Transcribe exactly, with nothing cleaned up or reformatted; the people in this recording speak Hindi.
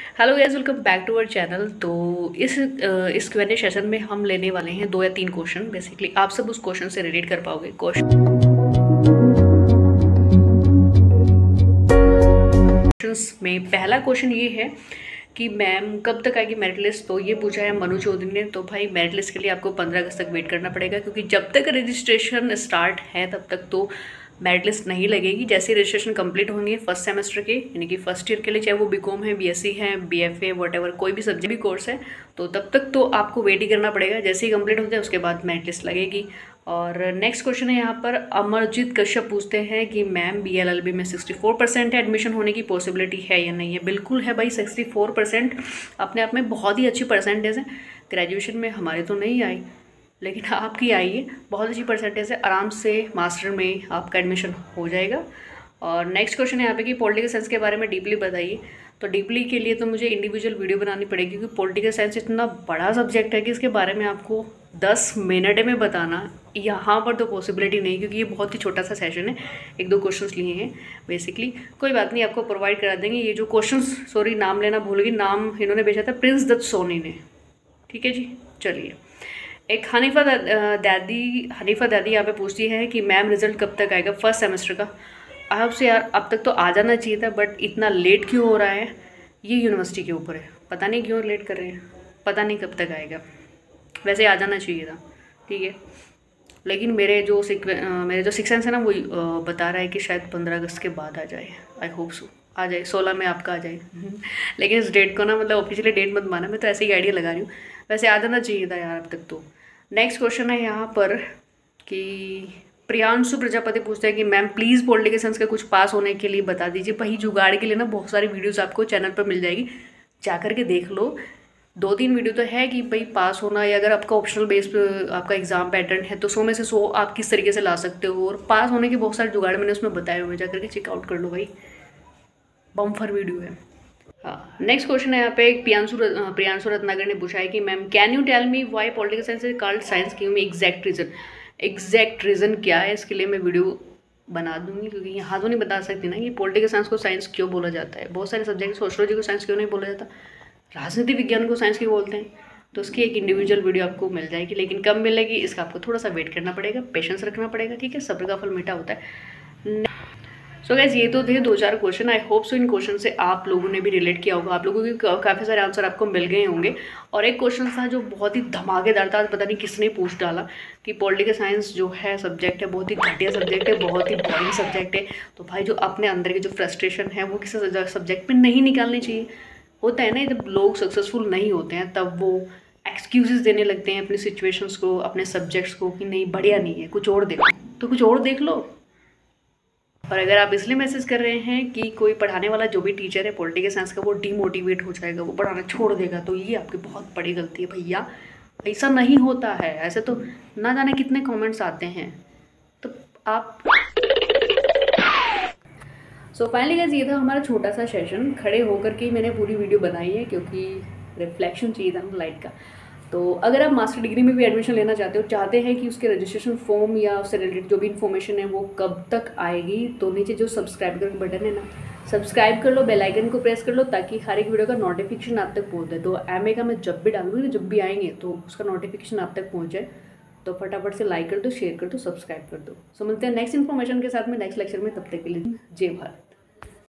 Hello guys, welcome back to our channel. तो इस अ, इस क्यू एंड ए सेशन में हम लेने वाले हैं दो या तीन क्वेश्चन। बेसिकली आप सब उस क्वेश्चन से रिलेट कर पाओगे। क्वेश्चंस में पहला क्वेश्चन ये है कि मैम कब तक आएगी मेरिट लिस्ट। तो ये पूछा है मनु चौधरी ने। तो भाई मेरिट लिस्ट के लिए आपको पंद्रह अगस्त तक वेट करना पड़ेगा, क्योंकि जब तक रजिस्ट्रेशन स्टार्ट है तब तक तो मेरिट लिस्ट नहीं लगेगी। जैसे रजिस्ट्रेशन कंप्लीट होंगे फर्स्ट सेमेस्टर के, यानी कि फर्स्ट ईयर के लिए, चाहे वो बीकॉम है, बीएससी है, बीएफए, व्हाटएवर कोई भी सब्जेक्ट भी कोर्स है, तो तब तक तो आपको वेट ही करना पड़ेगा। जैसे ही कंप्लीट हो जाए उसके बाद मेरिट लिस्ट लगेगी। और नेक्स्ट क्वेश्चन है यहाँ पर अमरजीत कश्यप पूछते हैं कि ma'am B L L B में सिक्सटी फोर परसेंट है, एडमिशन होने की पॉसिबिलिटी है या नहीं है। बिल्कुल है भाई, सिक्सटी फोर परसेंट अपने आप में बहुत ही अच्छी परसेंटेज है। ग्रेजुएशन में हमारे तो नहीं आई, लेकिन आपकी आई है, बहुत अच्छी परसेंटेज है। आराम से मास्टर में आपका एडमिशन हो जाएगा। और नेक्स्ट क्वेश्चन है यहाँ पे कि पॉलिटिकल साइंस के बारे में डीपली बताइए। तो डीपली के लिए तो मुझे इंडिविजुअल वीडियो बनानी पड़ेगी, क्योंकि पॉलिटिकल साइंस इतना बड़ा सब्जेक्ट है कि इसके बारे में आपको दस मिनट में बताना यहाँ पर तो पॉसिबिलिटी नहीं, क्योंकि ये बहुत ही छोटा सा सेशन है। एक दो क्वेश्चंस लिए हैं बेसिकली। कोई बात नहीं, आपको प्रोवाइड करा देंगे ये जो क्वेश्चंस। सॉरी, नाम लेना भूल गई। नाम इन्होंने भेजा था प्रिंस दत्त सोनी ने। ठीक है जी, चलिए। एक हनीफा दादी हनीफा दादी यहाँ पे पूछती है कि मैम रिजल्ट कब तक आएगा फर्स्ट सेमेस्टर का। आपसे यार अब तक तो आ जाना चाहिए था, बट इतना लेट क्यों हो रहा है ये यूनिवर्सिटी के ऊपर है। पता नहीं क्यों लेट कर रहे हैं, पता नहीं कब तक आएगा। वैसे आ जाना चाहिए था, ठीक है। लेकिन मेरे जो सिक मेरे जो सिक्स सेंस है ना, वो अ, बता रहा है कि शायद पंद्रह अगस्त के बाद आ जाए। आई होप सो आ जाए, सोलह में आपका आ जाए। लेकिन इस डेट को ना, मतलब ऑफिशियली डेट मत माना, मैं तो ऐसे ही आइडिया लगा रही हूँ। वैसे आ जाना चाहिए था यार अब तक तो। नेक्स्ट क्वेश्चन है यहाँ पर कि प्रियांशु प्रजापति पूछते हैं कि मैम प्लीज़ पॉलिटिकल साइंस का कुछ पास होने के लिए बता दीजिए। वही जुगाड़ के लिए ना बहुत सारी वीडियोस आपको चैनल पर मिल जाएगी, जा कर के देख लो। दो तीन वीडियो तो है कि भाई पास होना, या अगर आपका ऑप्शनल बेस पे आपका एग्जाम पैटर्न है तो सौ में से सौ आप किस तरीके से ला सकते हो। और पास होने के बहुत सारे जुगाड़ मैंने उसमें बताए हुए, जा करके चेकआउट कर लो भाई, बम्फर वीडियो है। हाँ, नेक्स्ट क्वेश्चन है यहाँ पे एक प्रियांशु प्रियांशु रत्नाकर ने पूछा है कि ma'am can you tell me why political science is called science, give me exact reason. Exact reason क्या है इसके लिए मैं वीडियो बना दूंगी, क्योंकि यहाँ तो नहीं बता सकती ना कि पॉलिटिकल साइंस को साइंस क्यों बोला जाता है। बहुत सारे सब्जेक्ट, सोशोलॉजी को साइंस क्यों नहीं बोला जाता, राजनीति विज्ञान को साइंस क्यों बोलते हैं। तो उसकी एक इंडिविजुअल वीडियो आपको मिल जाएगी, लेकिन कब मिलेगी इसका आपको थोड़ा सा वेट करना पड़ेगा, पेशेंस रखना पड़ेगा, ठीक है। सब्र का फल मीठा होता है। सो so गैस, ये तो थे दो चार क्वेश्चन। आई होप सो इन क्वेश्चन से आप लोगों ने भी रिलेट किया होगा, आप लोगों के काफ़ी सारे आंसर आपको मिल गए होंगे। और एक क्वेश्चन था जो बहुत ही धमाकेदार था, पता नहीं किसने पूछ डाला, कि पॉलिटिकल साइंस जो है सब्जेक्ट है बहुत ही घटिया सब्जेक्ट है, बहुत ही बोरिंग सब्जेक्ट है। तो भाई जो अपने अंदर की जो फ्रस्ट्रेशन है वो किसी सब्जेक्ट में नहीं निकालनी चाहिए। होता है ना, जब लोग सक्सेसफुल नहीं होते हैं तब वो एक्सक्यूजेस देने लगते हैं अपनी सिचुएशंस को, अपने सब्जेक्ट्स को, कि नहीं बढ़िया नहीं है, कुछ और देखो। तो कुछ और देख लो। और अगर आप इसलिए मैसेज कर रहे हैं कि कोई पढ़ाने वाला जो भी टीचर है पॉलिटिकल साइंस का वो डीमोटिवेट हो जाएगा, वो पढ़ाना छोड़ देगा, तो ये आपकी बहुत बड़ी गलती है भैया। ऐसा नहीं होता है। ऐसे तो ना जाने कितने कमेंट्स आते हैं। तो आप सो फाइनली गाइस, ये था हमारा छोटा सा सेशन। खड़े होकर के मैंने पूरी वीडियो बनाई है, क्योंकि रिफ्लेक्शन चाहिए था ना लाइट का। तो अगर आप मास्टर डिग्री में भी एडमिशन लेना चाहते हो, चाहते हैं कि उसके रजिस्ट्रेशन फॉर्म या उससे रिलेटेड जो भी इन्फॉर्मेशन है वो कब तक आएगी, तो नीचे जो सब्सक्राइब का बटन है ना, सब्सक्राइब कर लो, बेल आइकन को प्रेस कर लो, ताकि हर एक वीडियो का नोटिफिकेशन आप तक पहुँच जाए। तो एम ए का मैं जब भी डालूंगी, जब भी आएंगे तो उसका नोटिफिकेशन आप तक पहुँच जाए। तो फटाफट से लाइक कर दो, शेयर कर दो, सब्सक्राइब कर दो। सो मिलते हैं नेक्स्ट इन्फॉर्मेशन के साथ में नेक्स्ट लेक्चर में। तब तक के लिए जय भारत।